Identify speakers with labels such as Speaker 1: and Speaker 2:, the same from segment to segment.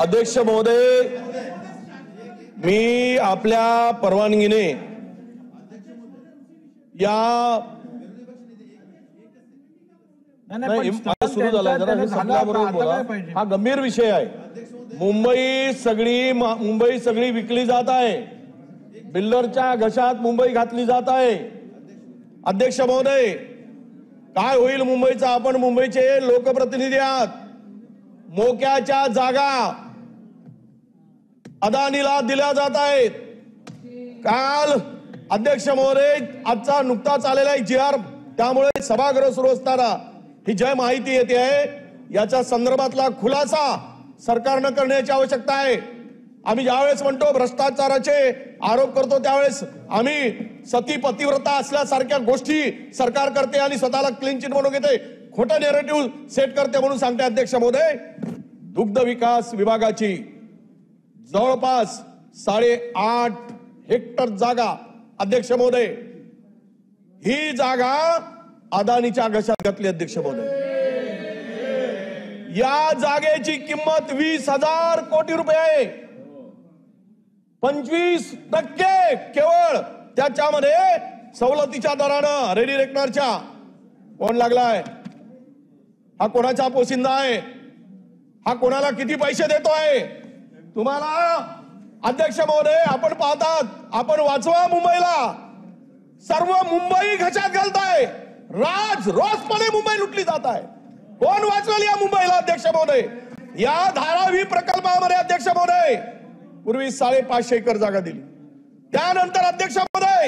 Speaker 1: अध्यक्ष महोदय, मी आपल्या परवानगीने या सुरू झाला जरा हे संपल्याबरोबर बोला। हा गंभीर विषय आहे। मुंबई सगळी विकली जात आहे। बिल्डरच्या घशात मुंबई घातली जात आहे। अध्यक्ष महोदय, काय होईल मुंबईचा? आपण मुंबईचे लोकप्रतिनिधी आहात। मोक्याच्या जागा अदानीला दिल्या जात आहेत। काल अध्यक्ष महोदय, आजचा नुकताच आलेला एक GR, त्यामुळे सभागृह सुरू असताना ही जी माहिती येते आहे याच्या संदर्भातला खुलासा सरकारनं करण्याची आवश्यकता आहे। आम्ही ज्यावेळेस म्हणतो भ्रष्टाचाराचे आरोप करतो त्यावेळेस आम्ही सती पतिव्रता असल्यासारख्या गोष्टी सरकार करते आणि स्वतःला क्लीन चिट म्हणून घेते, खोटा नॅरेटिव्ह सेट करते म्हणून सांगते। अध्यक्ष महोदय, दुग्ध विकास विभागाची जवळपास 8.5 हेक्टर जागा, अध्यक्ष महोदय, ही जागा अदानीच्या घशात घातली। अध्यक्ष महोदय, या जागेची किंमत 20,000 कोटी रुपये आहे। 25% केवळ त्याच्यामध्ये सवलतीच्या दरानं रेडी रेकनरच्या कोण लागलाय? हा कोणाचा पोशिंदा आहे? हा कोणाला किती पैसे देतोय? तुम्हाला अध्यक्ष महोदय, आपण पाहतात, आपण वाचवा मुंबईला, सर्व मुंबई घशात घालताय। रोजपणे मुंबई लुटली जात आहे। कोण वाचवेल या मुंबईला? अध्यक्ष महोदय, या धारावी प्रकल्पामध्ये अध्यक्ष महोदय पूर्वी 550 एकर जागा दिली, त्यानंतर अध्यक्ष महोदय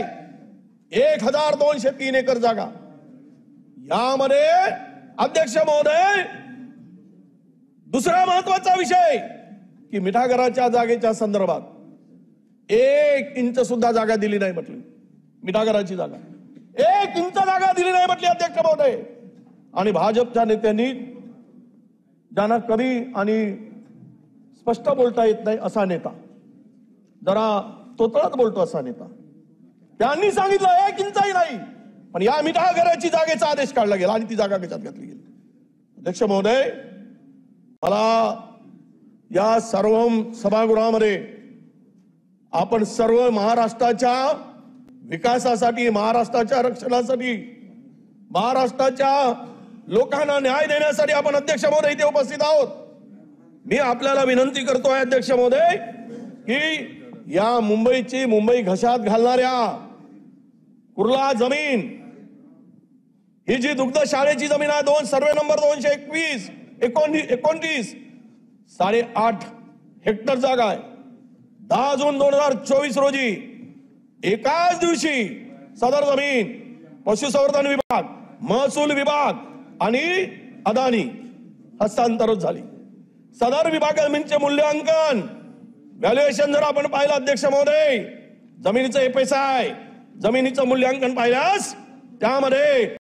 Speaker 1: 1203 एकर जागा। यामध्ये अध्यक्ष महोदय दुसरा महत्वाचा विषय की मिठागराच्या जागेच्या संदर्भात 1 इंच सुद्धा जागा दिली नाही म्हटली। मिठागराची जागा 1 इंच जागा दिली नाही म्हटली अध्यक्ष महोदय। आणि भाजपच्या नेत्यांनी, ज्यांना कमी आणि स्पष्ट बोलता येत नाही असा नेता, जरा तोतळत बोलतो असा नेता, त्यांनी सांगितलं 1 इंचही नाही, पण या मिठागराची जागेचा आदेश काढला गेला आणि ती जागा कशात घातली गेली। अध्यक्ष महोदय, मला या सर्व सभागृहामध्ये आपण सर्व महाराष्ट्राच्या विकासासाठी, महाराष्ट्राच्या रक्षणासाठी, महाराष्ट्राच्या लोकांना न्याय देण्यासाठी आपण अध्यक्ष महोदय इथे उपस्थित आहोत। मी आपल्याला विनंती करतोय अध्यक्ष महोदय की या मुंबई घशात घालणाऱ्या कुर्ला जमीन, ही जी दुग्ध शाळेची जमीन आहे, सर्वे नंबर 221 29 8.5 हेक्टर जागा आहे। 10 जून 2024 रोजी एकाच दिवशी सदर जमीन पशुसंवर्धन विभाग, महसूल विभाग आणि अदानी हस्तांतरित झाली। सदर विभाग जमीनचे मूल्यांकन, व्हॅल्युएशन जर आपण पाहिलं अध्यक्ष महोदय, जमिनीचं FSI, जमिनीचं मूल्यांकन पाहिल्यास त्यामध्ये